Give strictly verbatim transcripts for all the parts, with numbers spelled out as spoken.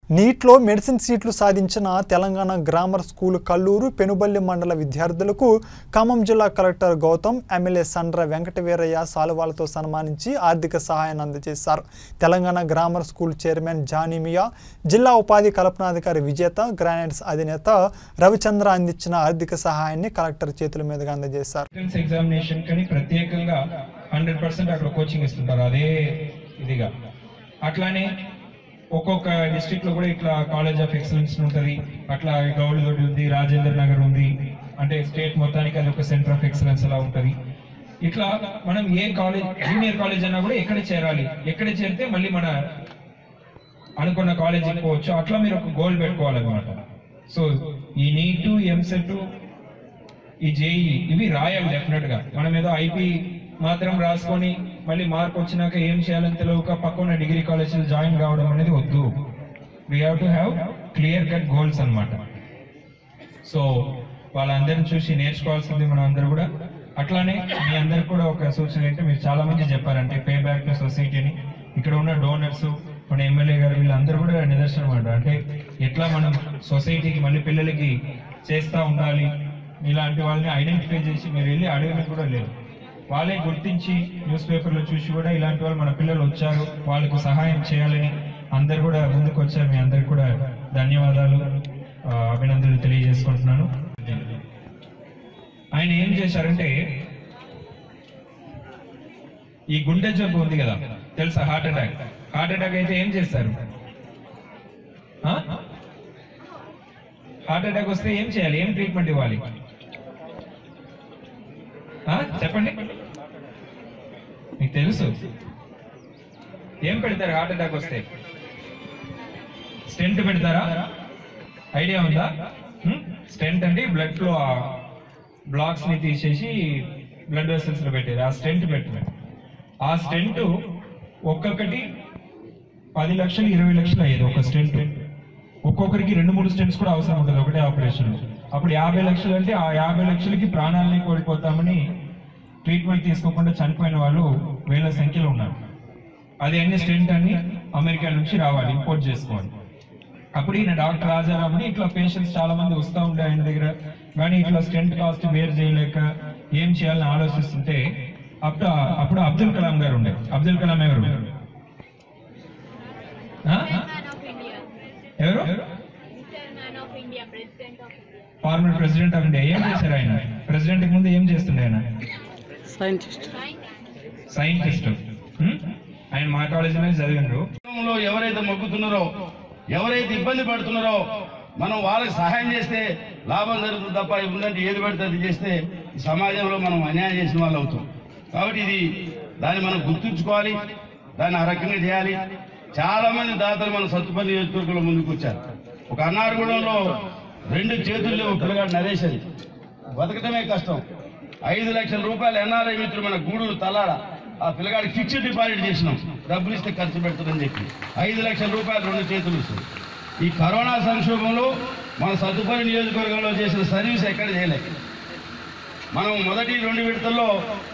నీట్లో medicine సీట్లు సాధించిన Telangana grammar school Kalluru Penuballi మండల విద్యార్థులకు ఖమ్మం జిల్లా కలెక్టర్ గౌతమ్ ఎమ్మెల్యే సండ్ర వెంకటవీరయ్య సాలువాలతో సన్మానించి ఆర్థిక సహాయాన్ని అందజేశారు. Telangana grammar school chairman Janimiya, జిల్లా ఉపాధి కల్పనాధికారి విజేత, గ్రానైట్స్ అధినేత రవిచంద్ర అందించిన ఆర్థిక సహాయాన్ని కలెక్టర్ చేతుల మీదుగా అందజేశారు. ఎగ్జామినేషన్ కని ప్రత్యేకంగా హండ్రెడ్ పర్సెంట్ అక్కడ కోచింగ్ ఇస్తుంటారు. అదే ఇదిగా అట్లానే ఒక్కొక్క డిస్ట్రిక్ట్ లో కూడా ఇట్లా కాలేజ్ ఆఫ్ ఎక్సలెన్స్ ఉంటుంది. అట్లా గౌలిగొడ్డి ఉంది, రాజేంద్ర నగర్ ఉంది. అంటే స్టేట్ మొత్తానికి అది ఒక సెంటర్ ఆఫ్ ఎక్సలెన్స్ అలా ఉంటుంది. ఇట్లా మనం ఏ కాలేజ్, జూనియర్ కాలేజ్ అన్నా కూడా ఎక్కడ చేరాలి, ఎక్కడ చేరితే మళ్ళీ మన అనుకున్న కాలేజీకి పోవచ్చు. అట్లా మీరు ఒక గోల్ పెట్టుకోవాలన్నమాట. సో ఈ నీటు, ఎంసెట్, ఈ జేఈ ఇవి రాయాలి డెఫినెట్ గా. మనం ఏదో ఐపీ మాత్రం రాసుకొని మళ్ళీ మార్క్ వచ్చినాక ఏం చేయాలని తెలియక పక్కన డిగ్రీ కాలేజీలో జాయిన్ కావడం అనేది వద్దు. We have to have clear cut goals అన్నమాట. సో వాళ్ళందరిని చూసి నేర్చుకోవాల్సింది మనం అందరూ కూడా. అట్లానే మీ అందరికి కూడా ఒక సూచన ఏంటంటే, మీరు చాలా మంది చెప్పారంటే పే బ్యాక్ టు సొసైటీని. ఇక్కడ ఉన్న డోనర్స్, మన ఎమ్మెల్యే గారు వీళ్ళందరూ కూడా నిదర్శనం అనమాట. అంటే ఎట్లా మనం సొసైటీకి మళ్ళీ పిల్లలకి చేస్తూ ఉండాలి. ఇలాంటి వాళ్ళని ఐడెంటిఫై చేసి మీరు వెళ్ళి అడగడం కూడా లేదు, వాళ్ళే గుర్తించి న్యూస్ పేపర్లో చూసి కూడా ఇలాంటి వాళ్ళు మన పిల్లలు వచ్చారు, వాళ్ళకు సహాయం చేయాలని అందరు కూడా ముందుకు వచ్చారు. మీ అందరికి కూడా ధన్యవాదాలు, అభినందనలు తెలియజేసుకుంటున్నాను. ఆయన ఏం చేశారంటే, ఈ గుండె జబ్బు ఉంది కదా తెలుసా, హార్ట్ అటాక్. హార్ట్ అటాక్ అయితే ఏం చేస్తారు? హార్ట్ అటాక్ వస్తే ఏం చేయాలి, ఏం ట్రీట్మెంట్ ఇవ్వాలి చెప్పండి, మీకు తెలుసు. ఏం పెడతారు హార్ట్ అటాక్ వస్తే? స్టెంట్ పెడతారా? ఐడియా ఉందా? స్టెంట్ అంటే బ్లడ్ ఫ్లో బ్లాక్స్ ని తీసేసి బ్లడ్ వెసల్స్ లో పెట్టేది, ఆ స్టెంట్ పెట్టారు. ఆ స్టెంట్ ఒక్కొక్కటి పది లక్షలు ఇరవై లక్షలు అయ్యేది ఒక స్టెంట్. ఒక్కొక్కరికి రెండు మూడు స్టెంట్స్ కూడా అవసరం ఉంటుంది ఒకటే ఆపరేషన్. అప్పుడు యాభై లక్షలు అంటే ఆ యాభై లక్షలకి ప్రాణాలని కోల్పోతామని ట్రీట్మెంట్ తీసుకోకుండా చనిపోయిన వాళ్ళు వేల సంఖ్యలో ఉన్నారు. అది అన్ని స్టెంట్ అన్ని అమెరికా నుంచి రావాలి, ఇంపోర్ట్ చేసుకోవాలి. అప్పుడు ఈయన డాక్టర్ రాజారాం అని ఇట్లా పేషెంట్స్ చాలా మంది వస్తూ ఉండే ఆయన దగ్గర. కానీ ఇట్లా స్టెంట్ కాస్ట్ వేరు చేయలేక ఏం చేయాలని ఆలోచిస్తుంటే అప్పుడు అప్పుడు అబ్దుల్ కలాం గారు ఉండే. అబ్దుల్ కలాం ఎవరు? ఎవరు? Former president of India. ఏం చేశారు ఆయన? ప్రెసిడెంట్ కి ముందు ఏం చేస్తుండే ఆయన? సైంటిస్ట్. సైంటిస్ట్. ఆయన మా కాలేజీలో చదివినారు. ఎవరైతే మొక్కుతున్నారో, ఎవరైతే ఇబ్బంది పడుతున్నారో మనం వాళ్ళకి సహాయం చేస్తే లాభం జరుగుతుంది తప్ప ఉందంటే ఏది పడితే అది చేస్తే సమాజంలో మనం అన్యాయం చేసిన వాళ్ళు అవుతాం. కాబట్టి ఇది దాన్ని మనం గుర్తుంచుకోవాలి, దాన్ని ఆ రకంగా చేయాలి. చాలా మంది దాతలు మన సత్తుపల్లి నియోజకవర్గంలో ముందుకు వచ్చారు. ఒక అన్నారగూడెంలో రెండు చేతుల్లో పిల్లగాడు నరేష్, అది బతకటమే కష్టం. ఐదు లక్షల రూపాయలు ఎన్ఆర్ఐ మిత్రులు మన గూడూరు తలాడ ఆ పిల్లగాడికి ఫిక్స్డ్ డిపాజిట్ చేసినాం, డబ్బులు ఇస్తే ఖర్చు పెడుతుందని చెప్పి ఐదు లక్షల రూపాయలు రెండు చేతులు ఇస్తుంది. ఈ కరోనా సంక్షోభంలో మన సత్తుపల్లి నియోజకవర్గంలో చేసిన సర్వీస్ ఎక్కడ చేయలేదు. మనం మొదటి రెండు విడతల్లో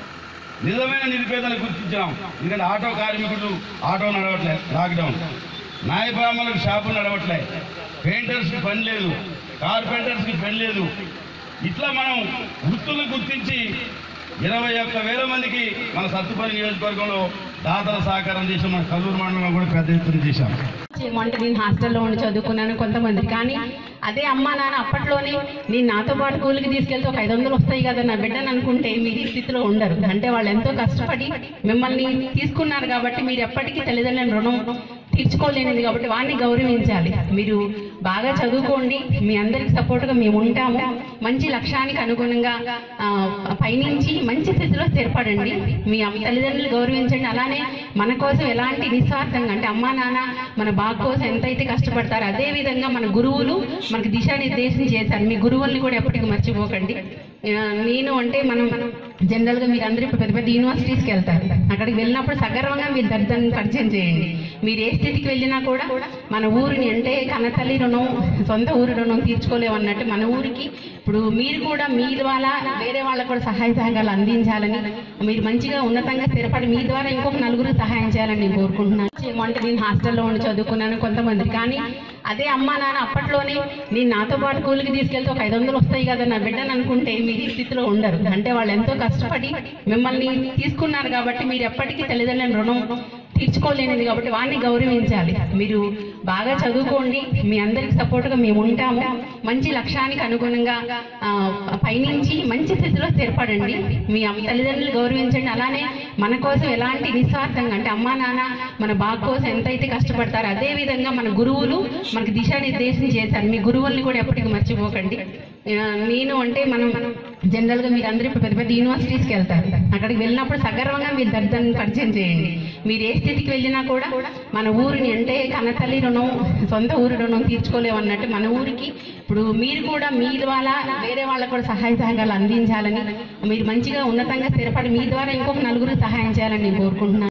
నిజమైన నిరుపేదలు గుర్తించినాం. ఎందుకంటే ఆటో కార్మికులు ఆటో నడవట్లే, లాక్డౌన్. నాయబ్రాహ్మణులకు షాపులు నడవట్లే, పెయింటర్స్కి పని లేదు, కార్పెంటర్స్కి పని లేదు. ఇట్లా మనం వృత్తులను గుర్తించి ఇరవై ఒక్క వేల మందికి మన సత్తుపల్లి నియోజకవర్గంలో దాతల సహకారం చేసాం. మన కల్లూరు మండలంలో కూడా పెద్ద ఎత్తున చేశాం. అంటే నేను హాస్టల్లో ఉండి చదువుకున్నాను కొంతమంది. కానీ అదే అమ్మా నాన్న అప్పట్లోనే నేను నాతో పాటు స్కూల్కి తీసుకెళ్తే ఒక ఐదు వందలు వస్తాయి కదా నా బిడ్డను అనుకుంటే మీరు ఈ స్థితిలో ఉండరు. అంటే వాళ్ళు ఎంతో కష్టపడి మిమ్మల్ని తీసుకున్నారు కాబట్టి మీరు ఎప్పటికీ తల్లిదండ్రుల రుణం తీర్చుకోలేనిది కాబట్టి వాడిని గౌరవించాలి. మీరు బాగా చదువుకోండి, మీ అందరికి సపోర్ట్గా మేము ఉంటాము. మంచి లక్ష్యానికి అనుగుణంగా పయనించి మంచి స్థితిలో స్థిరపడండి. మీ తల్లిదండ్రులు గౌరవించండి. అలానే మన కోసం ఎలాంటి నిస్వార్థంగా, అంటే అమ్మా నాన్న మన బాగు కోసం ఎంతైతే కష్టపడతారో అదే విధంగా మన గురువులు మనకు దిశానిర్దేశం చేశారు. మీ గురువుల్ని కూడా ఎప్పటికీ మర్చిపోకండి. నేను అంటే మనం జనరల్గా మీరు అందరూ ఇప్పుడు పెద్ద పెద్ద యూనివర్సిటీస్కి వెళ్తారు. అక్కడికి వెళ్ళినప్పుడు సగర్వంగా మీరు దర్శనం పరిచయం చేయండి. మీరు ఏ స్థితికి వెళ్ళినా కూడా మన ఊరిని, అంటే కన్నతల్లి రుణం సొంత ఊరి రుణం తీర్చుకోలేమన్నట్టు మన ఊరికి ఇప్పుడు మీరు కూడా మీ ద్వారా వేరే వాళ్ళకు కూడా సహాయ సహకారాలు అందించాలని, మీరు మంచిగా ఉన్నతంగా స్థిరపడి మీ ద్వారా ఇంకొక నలుగురు సహాయం చేయాలని నేను కోరుకుంటున్నాను. అంటే నేను హాస్టల్లో ఉండి చదువుకున్నాను కొంతమంది. కానీ అదే అమ్మా నాన్న అప్పట్లోనే నేను నాతో పాటు స్కూల్కి తీసుకెళ్తే ఒక ఐదు వందలు వస్తాయి కదా నా బిడ్డను అనుకుంటే మీరు ఈ స్థితిలో ఉండరు. అంటే వాళ్ళు ఎంతో కష్టపడి మిమ్మల్ని తీసుకున్నారు కాబట్టి మీరు ఎప్పటికీ తల్లిదండ్రుల రుణం తీర్చుకోలేనిది కాబట్టి వాడిని గౌరవించాలి. మీరు బాగా చదువుకోండి, మీ అందరికి సపోర్ట్గా మేము ఉంటాము. మంచి లక్ష్యానికి అనుగుణంగా పైనుంచి మంచి స్థితిలో స్థిరపడండి. మీ తల్లిదండ్రులు గౌరవించండి. అలానే మన కోసం ఎలాంటి నిస్వార్థంగా అంటే అమ్మా నాన్న మన బాగు కోసం ఎంతైతే కష్టపడతారో అదే విధంగా మన గురువులు మనకు దిశానిర్దేశం చేశారు. మీ గురువుల్ని కూడా ఎప్పటికీ మర్చిపోకండి. నేను అంటే మనం జనరల్గా మీరు అందరూ ఇప్పుడు పెద్ద పెద్ద యూనివర్సిటీస్కి వెళ్తారు. అక్కడికి వెళ్ళినప్పుడు సగర్వంగా మీరు తల్లిదండ్రులను పరిచయం చేయండి. మీరు ఏ స్థితికి వెళ్ళినా కూడా మన ఊరిని అంటే కన్నతల్లి రుణం సొంత ఊరి రుణం తీర్చుకోలేమన్నట్టు మన ఊరికి ఇప్పుడు మీరు కూడా మీ ద్వారా వేరే వాళ్ళకు కూడా సహాయ సహకారాలు అందించాలని, మీరు మంచిగా ఉన్నతంగా స్థిరపడి మీ ద్వారా ఇంకొక నలుగురికి సహాయం చేయాలని నేను కోరుకుంటున్నాను.